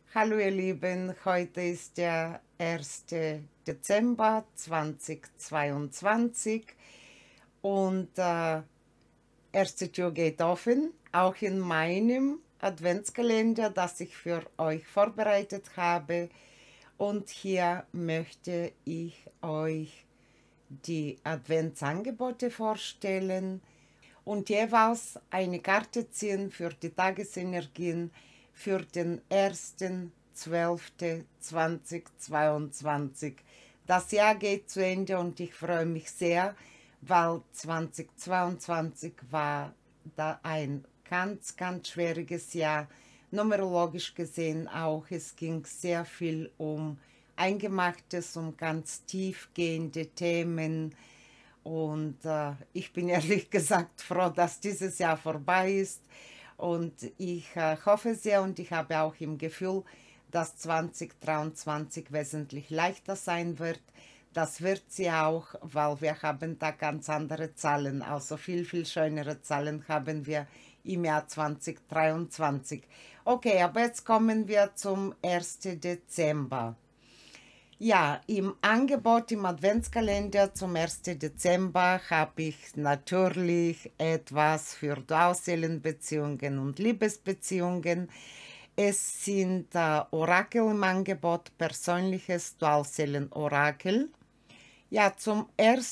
Hallo ihr Lieben, heute ist der 1. Dezember 2022 und erste Tür geht offen, auch in meinem Adventskalender, das ich für euch vorbereitet habe. Und hier möchte ich euch die Adventsangebote vorstellen und jeweils eine Karte ziehen für die Tagesenergien für den 1.12.2022. Das Jahr geht zu Ende und ich freue mich sehr, weil 2022 war da ein ganz, ganz schwieriges Jahr, numerologisch gesehen auch. Es ging sehr viel um Eingemachtes, um ganz tiefgehende Themen. Und ich bin ehrlich gesagt froh, dass dieses Jahr vorbei ist. Und ich hoffe sehr und ich habe auch im Gefühl, dass 2023 wesentlich leichter sein wird. Das wird sie auch, weil wir haben da ganz andere Zahlen, also viel, viel schönere Zahlen haben wir im Jahr 2023. Okay, aber jetzt kommen wir zum 1. Dezember. Ja, im Angebot im Adventskalender zum 1. Dezember habe ich natürlich etwas für Dualseelenbeziehungen und Liebesbeziehungen. Es sind Orakel im Angebot, persönliches Dualseelen-Orakel. Ja, zum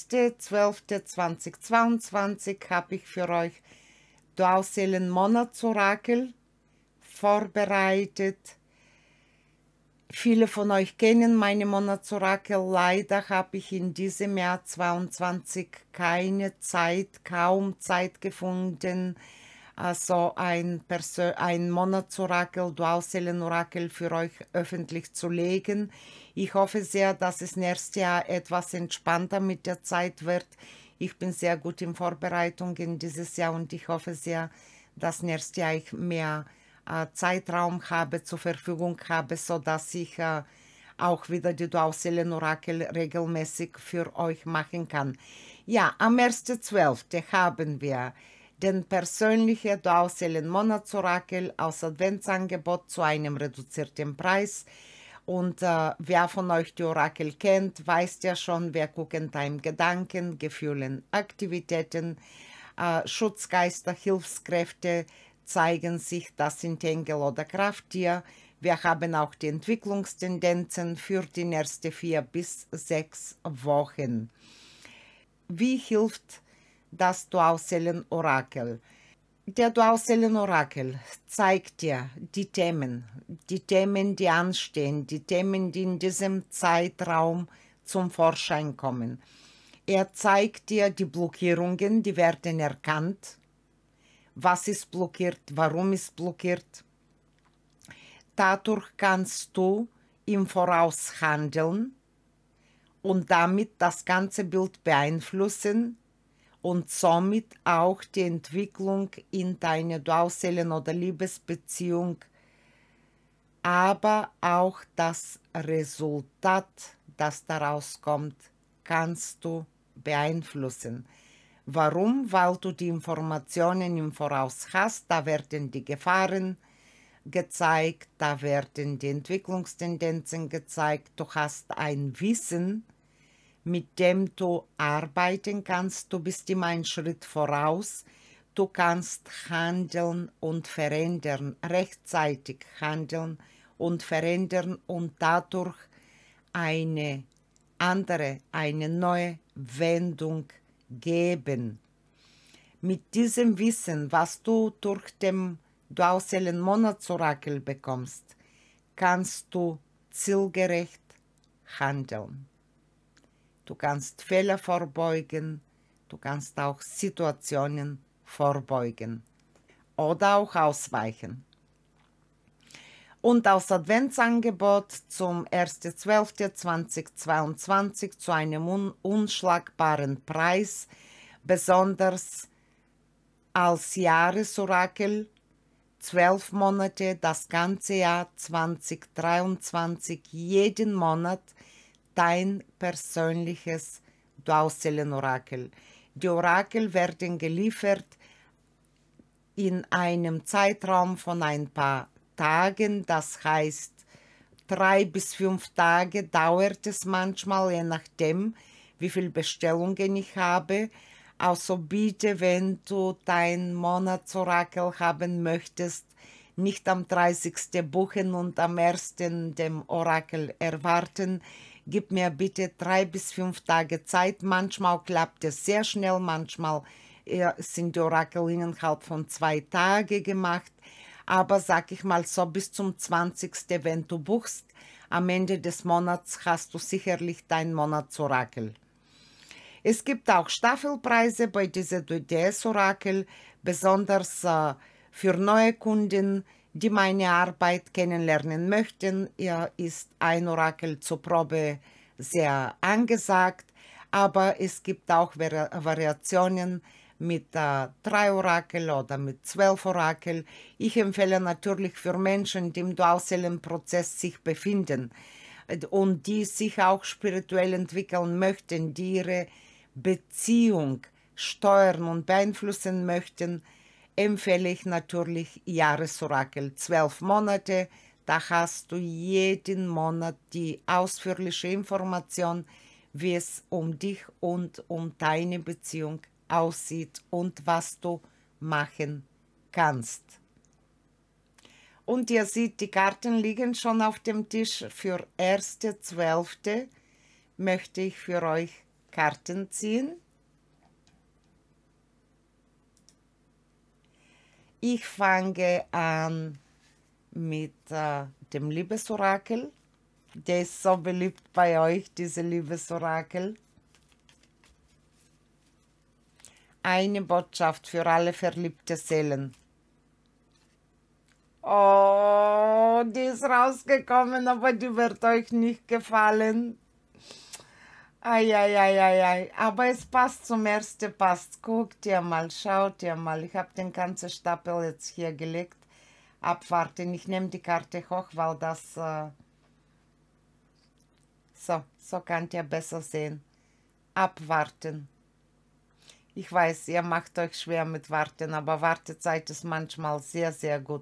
1.12.2022 habe ich für euch Dualseelen-Monatsorakel vorbereitet. Viele von euch kennen meine Monatsorakel. Leider habe ich in diesem Jahr 22 keine Zeit, kaum Zeit gefunden, also ein Monatsorakel, Dualseelenorakel für euch öffentlich zu legen. Ich hoffe sehr, dass es nächstes Jahr etwas entspannter mit der Zeit wird. Ich bin sehr gut in Vorbereitungen dieses Jahr und ich hoffe sehr, dass nächstes Jahr ich mehr Zeitraum habe, zur Verfügung habe, sodass ich auch wieder die Dualseelenorakel regelmäßig für euch machen kann. Ja, am 1.12. haben wir den persönlichen Dualseelen-Monatsorakel aus Adventsangebot zu einem reduzierten Preis. Und wer von euch die Orakel kennt, weiß ja schon, wir gucken da im Gedanken, Gefühlen, Aktivitäten, Schutzgeister, Hilfskräfte, zeigen sich, das sind Engel oder Krafttier. Wir haben auch die Entwicklungstendenzen für die nächsten 4 bis 6 Wochen. Wie hilft das Dualseelen-Orakel? Der Dualseelen-Orakel zeigt dir die Themen, die anstehen, die Themen, die in diesem Zeitraum zum Vorschein kommen. Er zeigt dir die Blockierungen, die werden erkannt. Was ist blockiert? Warum ist blockiert? Dadurch kannst du im Voraus handeln und damit das ganze Bild beeinflussen und somit auch die Entwicklung in deine Dualseelen- oder Liebesbeziehung, aber auch das Resultat, das daraus kommt, kannst du beeinflussen. Warum? Weil du die Informationen im Voraus hast, da werden die Gefahren gezeigt, da werden die Entwicklungstendenzen gezeigt, du hast ein Wissen, mit dem du arbeiten kannst, du bist immer einen Schritt voraus, du kannst handeln und verändern, rechtzeitig handeln und verändern und dadurch eine andere, eine neue Wendung geben. Mit diesem Wissen, was du durch den Dualseelen-Monatsorakel bekommst, kannst du zielgerecht handeln. Du kannst Fehler vorbeugen, du kannst auch Situationen vorbeugen oder auch ausweichen. Und aus Adventsangebot zum 1.12.2022 zu einem unschlagbaren Preis, besonders als Jahresorakel, 12 Monate, das ganze Jahr 2023, jeden Monat dein persönliches Dualseelenorakel. Die Orakel werden geliefert in einem Zeitraum von ein paar Tagen, das heißt 3 bis 5 Tage dauert es manchmal, je nachdem, wie viele Bestellungen ich habe. Also bitte, wenn du dein Monatsorakel haben möchtest, nicht am 30. buchen und am 1. dem Orakel erwarten. Gib mir bitte 3 bis 5 Tage Zeit. Manchmal klappt es sehr schnell, manchmal sind die Orakel innerhalb von 2 Tagen gemacht. Aber sag ich mal so, bis zum 20., wenn du buchst, am Ende des Monats hast du sicherlich dein Monatsorakel. Es gibt auch Staffelpreise bei dieser DDS-Orakel, besonders für neue Kunden, die meine Arbeit kennenlernen möchten. Hier ist ein Orakel zur Probe sehr angesagt, aber es gibt auch Variationen mit 3 Orakel oder mit 12 Orakel. Ich empfehle natürlich für Menschen, die im Dualseelenprozess sich befinden und die sich auch spirituell entwickeln möchten, die ihre Beziehung steuern und beeinflussen möchten, empfehle ich natürlich Jahresorakel. 12 Monate, da hast du jeden Monat die ausführliche Information, wie es um dich und um deine Beziehung aussieht und was du machen kannst. Und ihr seht, die Karten liegen schon auf dem Tisch. Für 1.12. möchte ich für euch Karten ziehen. Ich fange an mit dem Liebesorakel. Der ist so beliebt bei euch, diese Liebesorakel. Eine Botschaft für alle verliebte Seelen. Oh, die ist rausgekommen, aber die wird euch nicht gefallen. Eieieiei, aber es passt zum ersten, passt. Guckt ihr mal, schaut ihr mal. Ich habe den ganzen Stapel jetzt hier gelegt. Abwarten, ich nehme die Karte hoch, weil das... so könnt ihr besser sehen. Abwarten. Ich weiß, ihr macht euch schwer mit Warten, aber Wartezeit ist manchmal sehr, sehr gut.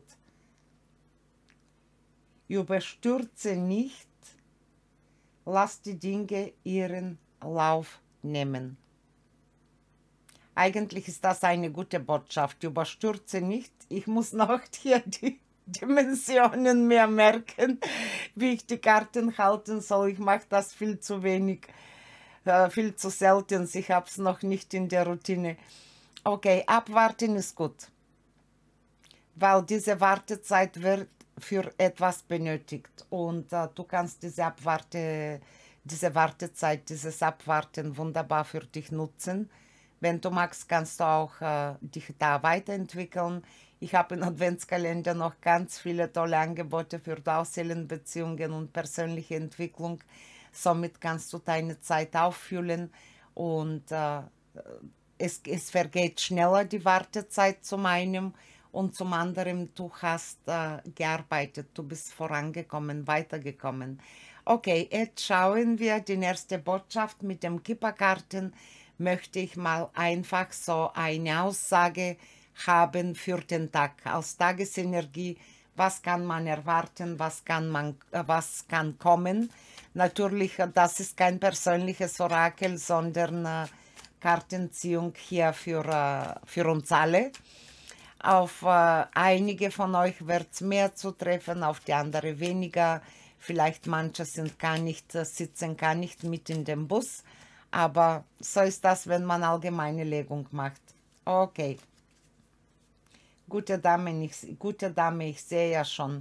Überstürze nicht, lass die Dinge ihren Lauf nehmen. Eigentlich ist das eine gute Botschaft. Überstürze nicht. Ich muss noch hier die Dimensionen mehr merken, wie ich die Karten halten soll. Ich mache das viel zu wenig, viel zu selten. Ich habe es noch nicht in der Routine. Okay, abwarten ist gut, weil diese Wartezeit wird für etwas benötigt und du kannst diese Wartezeit, dieses Abwarten wunderbar für dich nutzen. Wenn du magst, kannst du auch dich da weiterentwickeln. Ich habe im Adventskalender noch ganz viele tolle Angebote für Dualseelenbeziehungen und persönliche Entwicklung. Somit kannst du deine Zeit auffüllen und es vergeht schneller die Wartezeit zum einen und zum anderen, du hast gearbeitet, du bist vorangekommen, weitergekommen. Okay, jetzt schauen wir die erste Botschaft mit den Kipperkarten. Möchte ich mal einfach so eine Aussage haben für den Tag als Tagesenergie. Was kann man erwarten, was kann kommen? Natürlich, das ist kein persönliches Orakel, sondern Kartenziehung hier für uns alle. Auf einige von euch wird es mehr zutreffen, auf die andere weniger. Vielleicht manche sitzen gar nicht mit in dem Bus. Aber so ist das, wenn man allgemeine Legung macht. Okay. Gute Dame, ich sehe ja schon.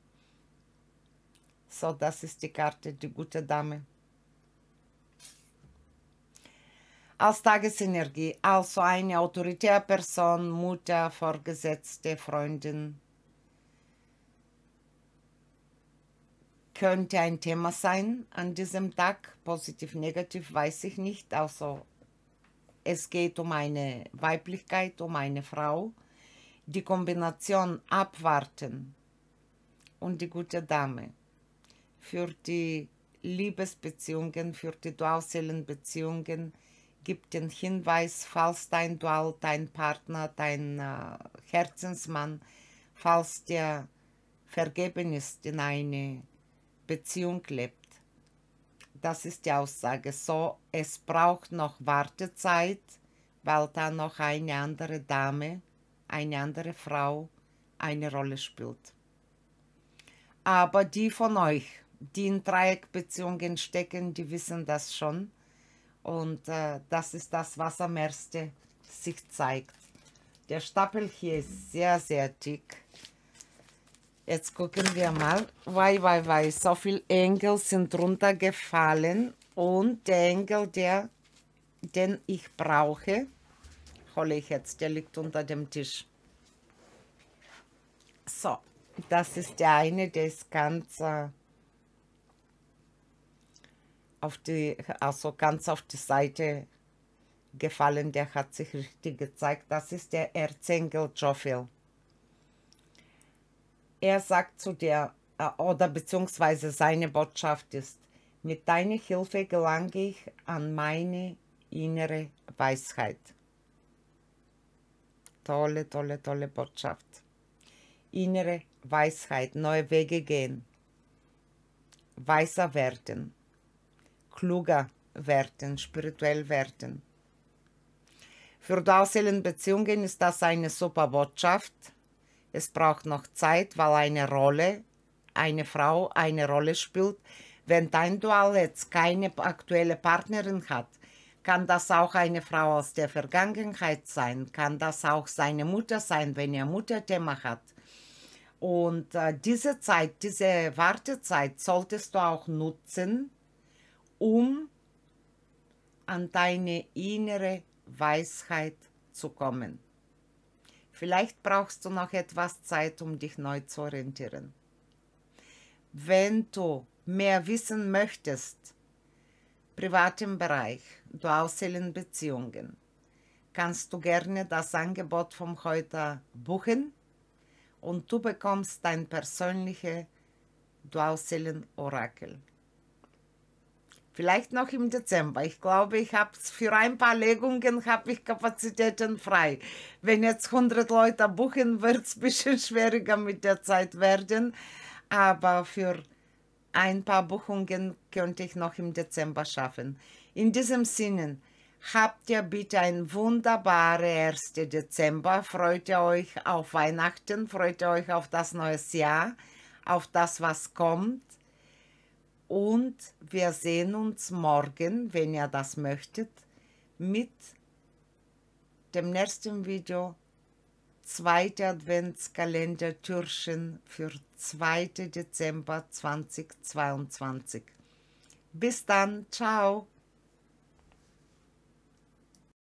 So, das ist die Karte, die gute Dame. Als Tagesenergie, also eine autoritäre Person, Mutter, Vorgesetzte, Freundin. Könnte ein Thema sein an diesem Tag, positiv, negativ, weiß ich nicht. Also es geht um eine Weiblichkeit, um eine Frau. Die Kombination abwarten und die gute Dame für die Liebesbeziehungen, für die Dualseelenbeziehungen gibt den Hinweis, falls dein Dual, dein Partner, dein Herzensmann, falls der vergeben ist in eine Beziehung lebt. Das ist die Aussage. So, es braucht noch Wartezeit, weil da noch eine andere Dame, eine andere Frau eine Rolle spielt. Aber die von euch, die in Dreieckbeziehungen stecken, die wissen das schon. Und das ist das, was am ersten sich zeigt. Der Stapel hier ist sehr, sehr dick. Jetzt gucken wir mal. Wei, so viele Engel sind runtergefallen. Und der Engel, den ich brauche, hole ich jetzt, der liegt unter dem Tisch. So, das ist der eine, der ist ganz ganz auf die Seite gefallen, der hat sich richtig gezeigt. Das ist der Erzengel Jophiel. Er sagt zu dir, oder beziehungsweise seine Botschaft ist, mit deiner Hilfe gelange ich an meine innere Weisheit. Tolle, tolle, tolle Botschaft. Innere Weisheit, neue Wege gehen, weiser werden, kluger werden, spirituell werden. Für Dualseelenbeziehungen ist das eine super Botschaft. Es braucht noch Zeit, weil eine Frau eine Rolle spielt. Wenn dein Dual jetzt keine aktuelle Partnerin hat, kann das auch eine Frau aus der Vergangenheit sein, kann das auch seine Mutter sein, wenn er Mutterthema hat. Und diese Zeit, diese Wartezeit solltest du auch nutzen, um an deine innere Weisheit zu kommen. Vielleicht brauchst du noch etwas Zeit, um dich neu zu orientieren. Wenn du mehr wissen möchtest, privatem Bereich, Dualseelenbeziehungen, kannst du gerne das Angebot von heute buchen und du bekommst dein persönliches Dualseelen-Orakel. Vielleicht noch im Dezember. Ich glaube, ich habe für ein paar Legungen habe ich Kapazitäten frei. Wenn jetzt 100 Leute buchen, wird es ein bisschen schwieriger mit der Zeit werden. Aber für ein paar Buchungen könnte ich noch im Dezember schaffen. In diesem Sinne, habt ihr bitte einen wunderbaren 1. Dezember. Freut ihr euch auf Weihnachten, freut ihr euch auf das neue Jahr, auf das, was kommt. Und wir sehen uns morgen, wenn ihr das möchtet, mit dem nächsten Video, 2. Adventskalender-Türchen für 2. Dezember 2022. Bis dann, ciao!